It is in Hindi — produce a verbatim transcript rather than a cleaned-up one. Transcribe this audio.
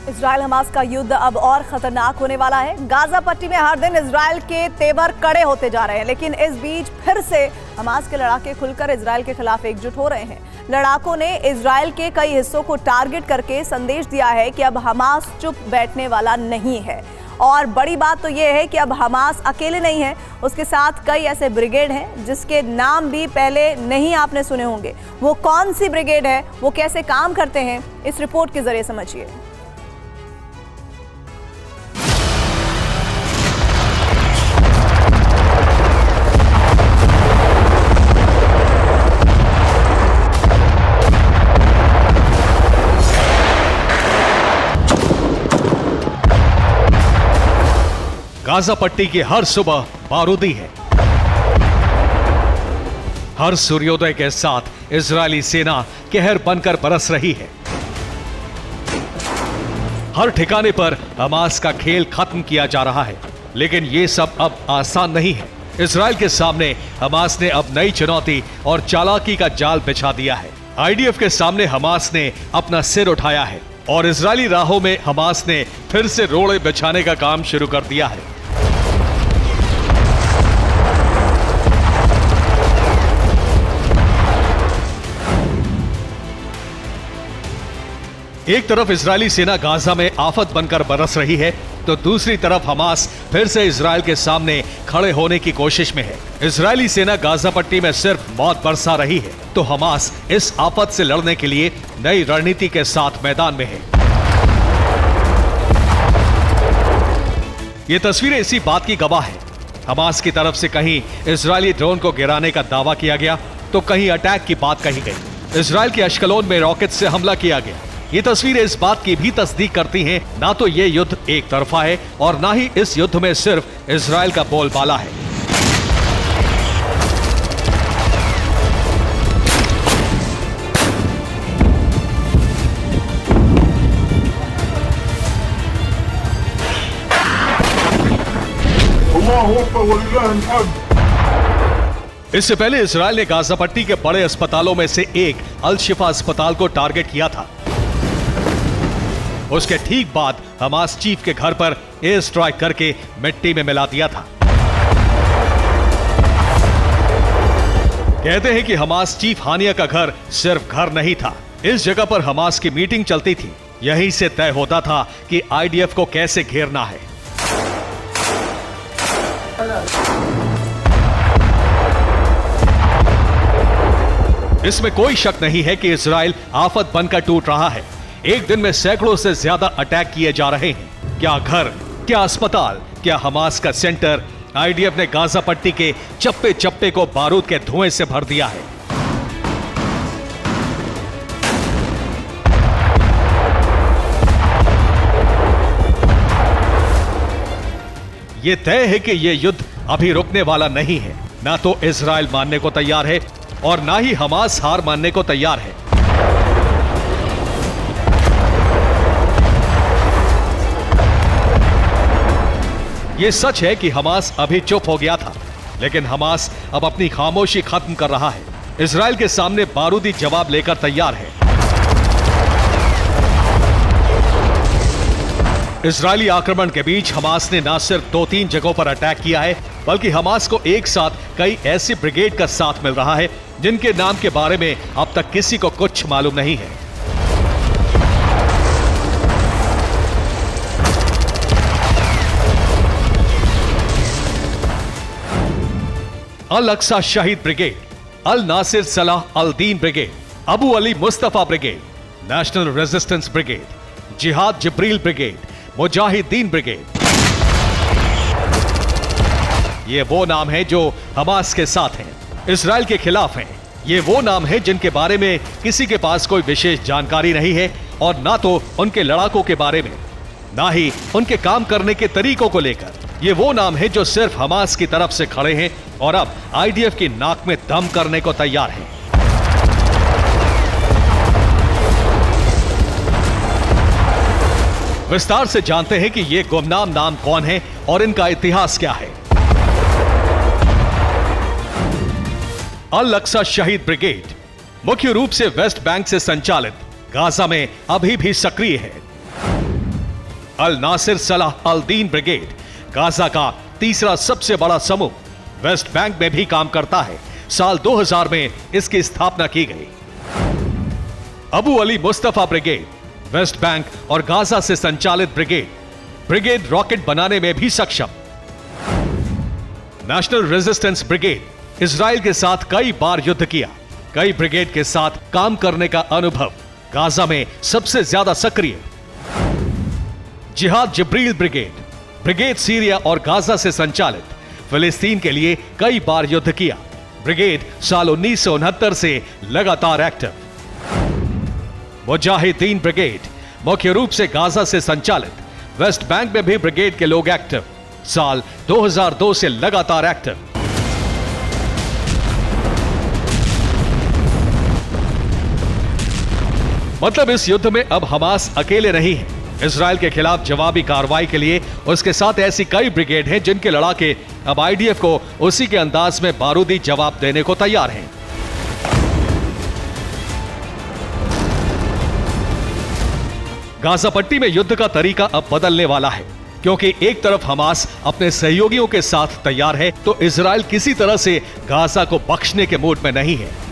इजराइल हमास का युद्ध अब और खतरनाक होने वाला है। गाजा पट्टी में हर दिन इजराइल के तेवर कड़े होते जा रहे हैं, लेकिन इस बीच फिर से हमास के लड़ाके खुलकर इजराइल के खिलाफ एकजुट हो रहे हैं। लड़ाकों ने इजराइल के कई हिस्सों को टारगेट करके संदेश दिया है कि अब हमास चुप बैठने वाला नहीं है। और बड़ी बात तो यह है कि अब हमास अकेले नहीं है, उसके साथ कई ऐसे ब्रिगेड हैं जिसके नाम भी पहले नहीं आपने सुने होंगे। वो कौन सी ब्रिगेड है, वो कैसे काम करते हैं, इस रिपोर्ट के जरिए समझिए। गाजा पट्टी की हर सुबह बारूदी है। हर सूर्योदय के साथ इजरायली सेना कहर बनकर बरस रही है। हर ठिकाने पर हमास का खेल खत्म किया जा रहा है, लेकिन यह सब अब आसान नहीं है। इजराइल के सामने हमास ने अब नई चुनौती और चालाकी का जाल बिछा दिया है। आईडीएफ के सामने हमास ने अपना सिर उठाया है और इजरायली राहों में हमास ने फिर से रोड़े बिछाने का काम शुरू कर दिया है। एक तरफ इजरायली सेना गाजा में आफत बनकर बरस रही है, तो दूसरी तरफ हमास फिर से इजराइल के सामने खड़े होने की कोशिश में है। इजरायली सेना गाजा पट्टी में सिर्फ मौत बरसा रही है, तो हमास इस आफत से लड़ने के लिए नई रणनीति के साथ मैदान में है। ये तस्वीरें इसी बात की गवाह है। हमास की तरफ से कहीं इजरायली ड्रोन को गिराने का दावा किया गया, तो कहीं अटैक की बात कही गई। इजराइल के अश्कलोन में रॉकेट से हमला किया गया। ये तस्वीरें इस बात की भी तस्दीक करती हैं, ना तो ये युद्ध एक तरफा है और ना ही इस युद्ध में सिर्फ इजराइल का बोलबाला है। इससे पहले इजराइल ने गाजा पट्टी के बड़े अस्पतालों में से एक अल शिफा अस्पताल को टारगेट किया था। उसके ठीक बाद हमास चीफ के घर पर एयर स्ट्राइक करके मिट्टी में मिला दिया था। कहते हैं कि हमास चीफ हानिया का घर सिर्फ घर नहीं था, इस जगह पर हमास की मीटिंग चलती थी। यहीं से तय होता था कि आईडीएफ को कैसे घेरना है। इसमें कोई शक नहीं है कि इजराइल आफत बनकर टूट रहा है। एक दिन में सैकड़ों से ज्यादा अटैक किए जा रहे हैं। क्या घर, क्या अस्पताल, क्या हमास का सेंटर, आईडीएफ ने गाजा पट्टी के चप्पे चप्पे को बारूद के धुएं से भर दिया है। यह तय है कि यह युद्ध अभी रुकने वाला नहीं है। ना तो इजराइल मानने को तैयार है और ना ही हमास हार मानने को तैयार है। यह सच है कि हमास अभी चुप हो गया था, लेकिन हमास अब अपनी खामोशी खत्म कर रहा है। इजराइल के सामने बारूदी जवाब लेकर तैयार है। इजरायली आक्रमण के बीच हमास ने न सिर्फ दो तीन जगहों पर अटैक किया है, बल्कि हमास को एक साथ कई ऐसी ब्रिगेड का साथ मिल रहा है जिनके नाम के बारे में अब तक किसी को कुछ मालूम नहीं है। अल अक्सा शहीद ब्रिगेड, अल Nasir Salah al Din Brigade, Abu Ali Mustafa Brigade, National Resistance Brigade, Jihad Jibril brigade, Mujahideen brigade. ये वो नाम है जो हमास के साथ हैं, इजराइल के खिलाफ हैं। ये वो नाम है जिनके बारे में किसी के पास कोई विशेष जानकारी नहीं है, और ना तो उनके लड़ाकों के बारे में, ना ही उनके काम करने के तरीकों को लेकर। ये वो नाम है जो सिर्फ हमास की तरफ से खड़े हैं और अब आईडीएफ की नाक में दम करने को तैयार हैं। विस्तार से जानते हैं कि ये गुमनाम नाम कौन है और इनका इतिहास क्या है। अल अक्सा शहीद ब्रिगेड मुख्य रूप से वेस्ट बैंक से संचालित गाजा में अभी भी सक्रिय है। अल Nasir Salah al Din brigade Gaza का तीसरा सबसे बड़ा समूह वेस्ट बैंक में भी काम करता है। साल दो हज़ार में इसकी स्थापना की गई। Abu Ali Mustafa Brigade West Bank और गाजा से संचालित ब्रिगेड ब्रिगेड रॉकेट बनाने में भी सक्षम। नेशनल रेजिस्टेंस ब्रिगेड इजराइल के साथ कई बार युद्ध किया। कई ब्रिगेड के साथ काम करने का अनुभव, गाजा में सबसे ज्यादा सक्रिय। Jihad Jibril Brigade brigade Syria और गाजा से संचालित, फिलिस्तीन के लिए कई बार युद्ध किया। ब्रिगेड साल उन्नीस सौ उनहत्तर से लगातार एक्टिव। मुजाहिदीन ब्रिगेड मुख्य रूप से गाजा से संचालित, वेस्ट बैंक में भी ब्रिगेड के लोग एक्टिव, साल दो हज़ार दो से लगातार एक्टिव। मतलब इस युद्ध में अब हमास अकेले नहीं है। इजराइल के खिलाफ जवाबी कार्रवाई के लिए उसके साथ ऐसी कई ब्रिगेड हैं जिनके लड़ाके अब आईडीएफ को उसी के अंदाज में बारूदी जवाब देने को तैयार हैं। गाजा पट्टी में युद्ध का तरीका अब बदलने वाला है, क्योंकि एक तरफ हमास अपने सहयोगियों के साथ तैयार है तो इजराइल किसी तरह से गाजा को बख्शने के मूड में नहीं है।